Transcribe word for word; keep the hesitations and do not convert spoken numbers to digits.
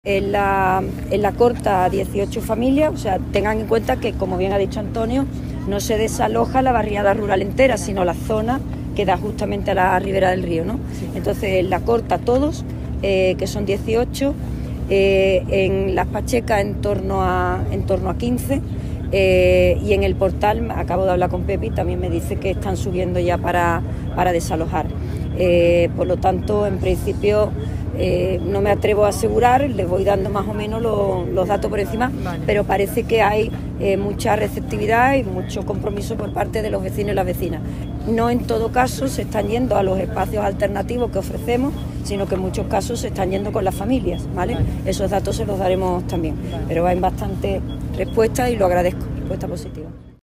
En la, en la corta dieciocho familias, o sea, tengan en cuenta que, como bien ha dicho Antonio, no se desaloja la barriada rural entera, sino la zona que da justamente a la ribera del río, ¿no? Entonces, en la corta todos, eh, que son dieciocho, eh, en Las Pachecas en torno a, en torno a quince, eh, y en el Portal, acabo de hablar con Pepi, también me dice que están subiendo ya para, para desalojar. Eh, por lo tanto, en principio, Eh, no me atrevo a asegurar, les voy dando más o menos lo, los datos por encima, vale. Pero parece que hay eh, mucha receptividad y mucho compromiso por parte de los vecinos y las vecinas. No en todo caso se están yendo a los espacios alternativos que ofrecemos, sino que en muchos casos se están yendo con las familias, ¿vale? Vale. Esos datos se los daremos también, vale. Pero hay bastante respuesta y lo agradezco, respuesta positiva.